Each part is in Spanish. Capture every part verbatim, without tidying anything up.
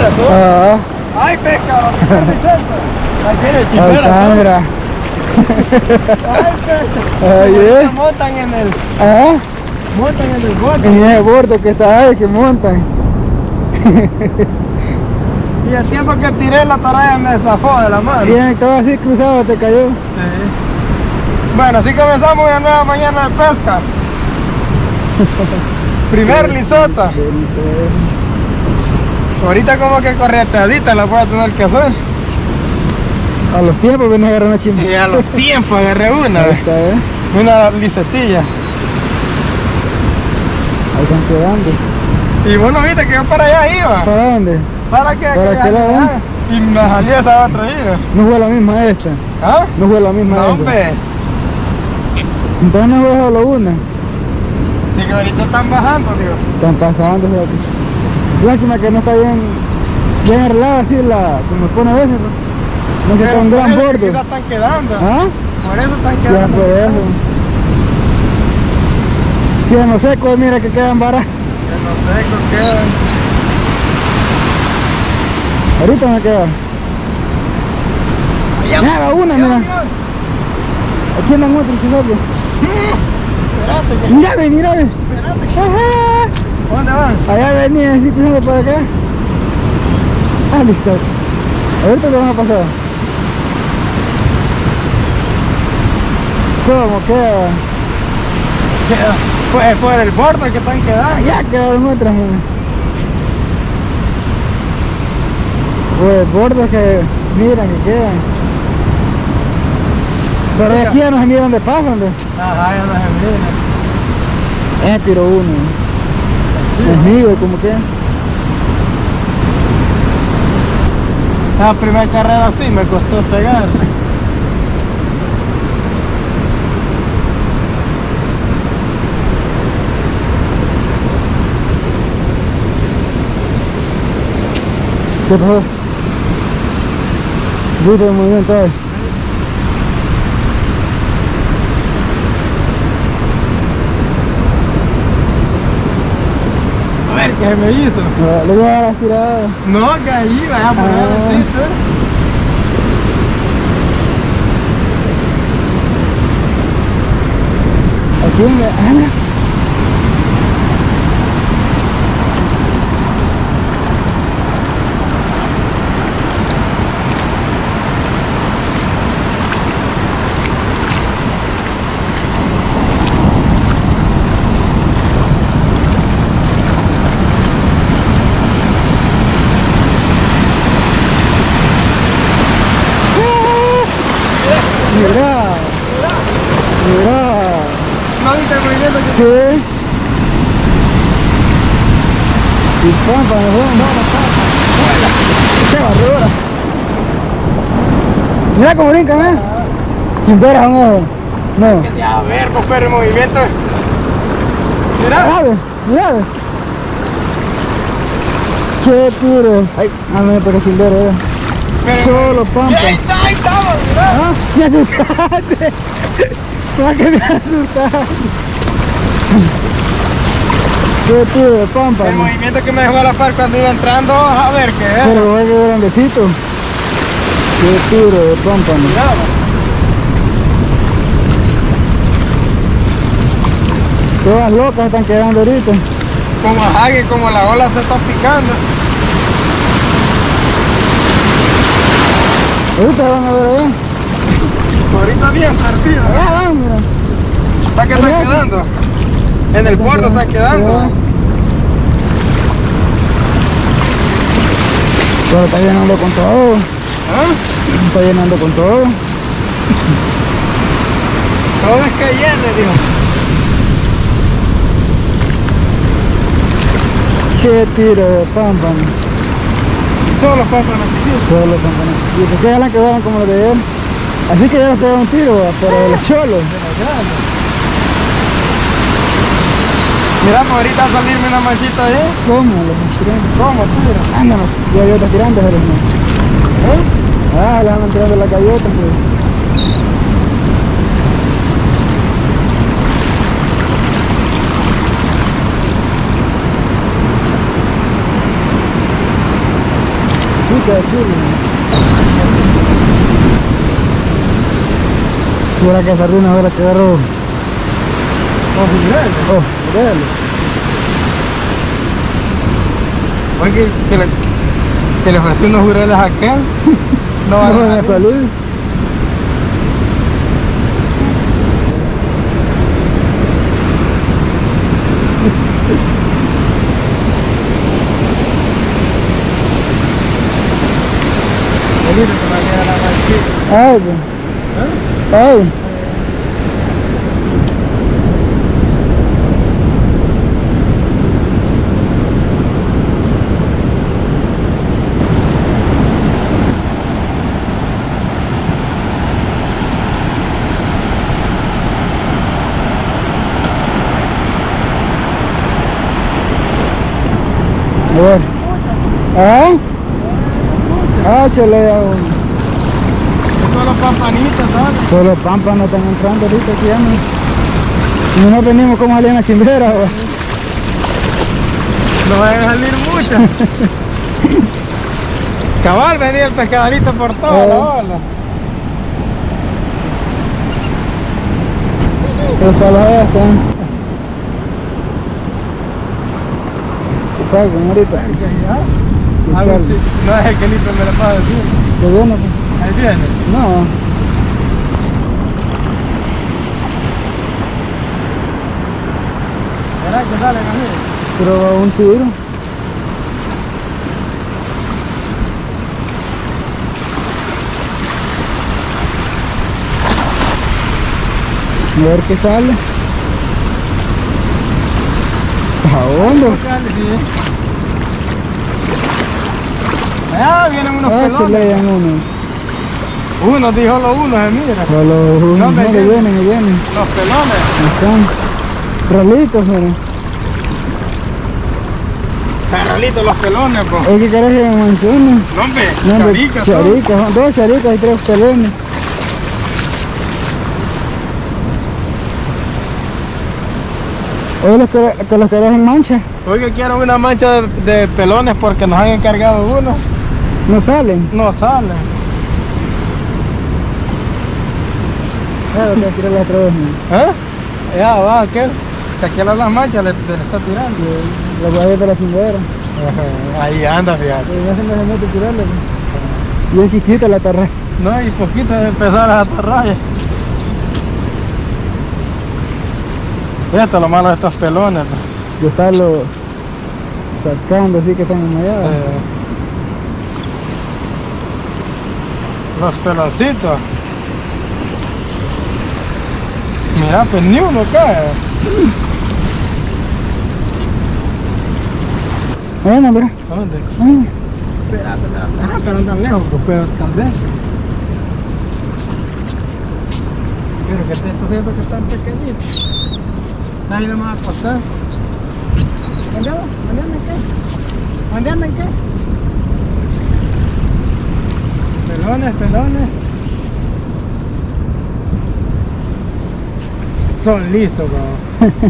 tú. Ah. Ay, pescado. Ahí tiene Ahí chifera. está, mira. Ay, pescado. Ahí es. Montan en el... Ah. Montan en el bote. En ese bordo que está ahí, que montan. Y el tiempo que tiré la taraya me zafó de la mano. Bien, estaba así cruzado, te cayó. Sí. Bueno, así comenzamos una nueva mañana de pesca. Primer lisota. Ahorita como que correteadita la voy a tener que hacer. A los tiempos vienes a agarrar una chimba. Y a los tiempos agarré una. Ahí está, ¿eh? Una lisetilla. Ahí están quedando. Y bueno, viste que yo para allá iba. ¿Para dónde? ¿Para qué? ¿Para qué lado? allá. Y me salí esa otra ida. No fue la misma esta. ¿Ah? No fue la misma No, esta. hombre. Entonces no fue solo una. Digo, ahorita están bajando, digo. Están pasando, fíjate. Lástima que no está bien, bien arreglada así la, como pone a veces, ¿no? No que está un por gran eso bordo. quizás están quedando. ¿Ah? Por eso están Ya quedando. por eso. Si en los secos, mira que quedan baratos. Que no sé qué quedan. Ahorita me queda. Ya va una, mira. Aquí andan otros, quizás. Espérate que... Mírame, mírame. Espérate que... Ajá. ¿Dónde van? Allá venían así cruzando para acá. Ah, listo. Ahorita te van a pasar. ¿Cómo queda? Queda. Fue, fue del borde que están quedando. Ya quedaron otras, mira. Pues bordos que miran que quedan. Pero de aquí ya no se mira dónde pasan, ¿dónde? Ajá, ya no se mira. Eh, tiró uno. Es mío, como que. La primera carrera sí me costó pegar. ¿Qué pasó? ¿Viste el movimiento ahí? A ver, ¿qué me hizo? No, le voy a dar las tiradas. No, que ahí vaya a poner Ah. el sitio. Aquí, mira. Ah, mira. Mira, mira, ¿No viste el movimiento que... sí. Y pampa, me fue. No, no pasa. Qué barrura. Mira cómo brincan, ¿eh? Sin ver a un ojo. No. Que sea ver, pues, pero el movimiento... Mira. Mira, mira. Qué tiro. Ay, ah, no, porque sin ver, eh. Pero- Solo pampa. Ahí está, ahí estamos, mira. Ah, me asustaste. ¿Para qué me asustaste? Qué tiro de pampa. El ¿no? movimiento que me dejó a la par cuando iba entrando, a ver qué es. Pero voy a quedar grandecito. Qué tiro de pampa. ¿no? Mira, Todas locas están quedando ahorita. como ajague, como la ola se está picando. Ahorita van a ver allá. Ahorita bien partido. Allá van, mira. ¿Está que está Allá, quedando? En el puerto está quedando. Allá. Pero está llenando con todo. ¿Ah? Está llenando con todo. Todo es que llene, dijo. Qué tiro de pampa. ¿no? Solo pasan aquí. Solo pampa. ¿No? Y pues que la que van como los de él. Así que ya les pegó un tiro, ¿va? Pero de los cholos. Mira, pues ahorita va a salirme una manchita ahí. ¿Cómo? Los más grandes. ¿Cómo tira? Ándalo. Ya hay otras grandes, pero no. ¿Eh? Ah, le andan tirando la gallota, pues. chica de chile. Si era que sardina ahora que agarró. Oh, fíjate. Oh, dale. Oye, que, que, le, que le ofrecí unos jureles a aquel. No van No van a a salir. Bonito que me queda la manchita. Ay, pues. ¿Eh? Ay. A ver. ¿Ah? Ah, chale, ya. Son los pampanitos, ¿sabes? Solo los pampas no están entrando ahorita aquí ya no. Y no venimos como salían a chimbera, güey. No van a salir muchas. Cabal, venía el pescadorito por toda Eh. la ola. Pero para la están. Que salgan ahorita. Que Algo salgan. así. No es el que limpia me la pasa decir. Que bueno, pues. Ahí viene. No. ¿Será que salen así? Pero un tiro. A ver qué sale. ¿A dónde? Sale, sí. Allá vienen unos Ah, se pelones. lean uno. Uno, dijo lo uno, se mira. Solo uno. No, No, me que viene. vienen, que vienen. Los pelones. Están rolitos, pero. Carralitos los pelones, pues. Es que querés que me mencione. No, hombre, No, hombre, charicas son. charicas, son dos charicas y tres pelones. Oye, los que, que los querés en mancha, Oiga, quiero una mancha de, de pelones porque nos han encargado uno. no salen. No sale. Claro, te tirar la otra vez, ¿no? ¿Eh? Ya va, aquel. Que aquí a las manchas le, le está tirando. La guardia de la cimbera. Ajá, ahí anda, fíjate. No se me mete tirarle. ¿No? Bien chiquita la tarra. No, y poquito de empezar a atarrar. Fíjate lo malo de estos pelones. pues. De estarlo sacando así que están enmayados. Eh, los peloncitos. Mira, pues ni uno cae. Bueno, mira. ¿Dónde? Ah, Espérate, espérate. Ah, pero no tan lejos, pues, pero tal vez. Pero que te estoy viendo que están pequeñitos. Ahí no me va a costar. ¿Dónde andan? ¿Dónde andan qué? ¿Dónde andan qué? Pelones, pelones. Son listos, cabrón.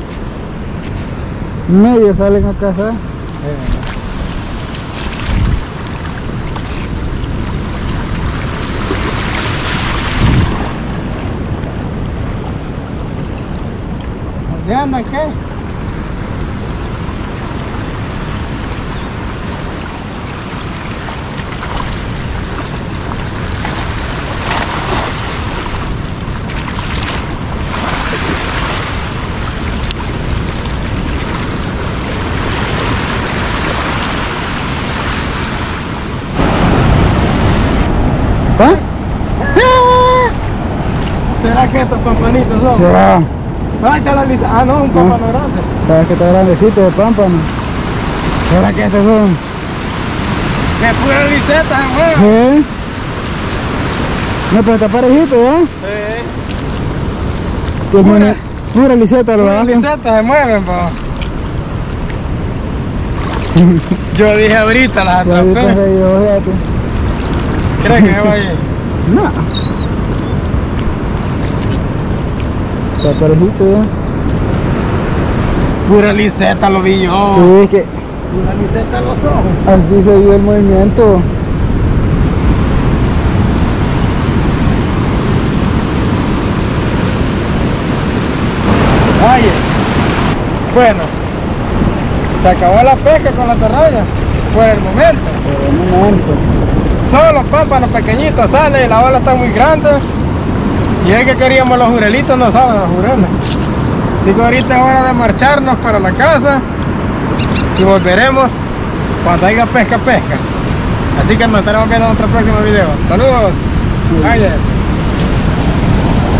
medio salen a casa. ¿Dónde andan qué? ¿Ah? ¿Será que estos pampanitos son? Será. Ahí está la lisa. Ah, no, un pámpano grande. Sabes que está grandecito de pámpano. ¿Será que estos son? Que pura liseta, güey. ¿Eh? No, pero está parejito, ¿ya? Eh, Que Pura. pura, pura liseta lo Pura hacen. liseta se mueven, pa. Yo dije ahorita las Ya ahorita atrapé. se yo, fíjate. ¿Crees que me va a ir? No. Está parejito, ¿ya? Pura liseta lo vi yo. Sí, es que Una liseta a los ojos. Así se vio el movimiento. Oye, bueno, se acabó la pesca con la atarraya por el momento. Por el momento. Solo pámpanos pequeñitos salen y la ola está muy grande. Y es que queríamos los jurelitos, no salen los jureles. Así que ahorita es hora de marcharnos para la casa y volveremos cuando haya pesca, pesca. Así que nos estaremos viendo en otro próximo video. Saludos. Ayes.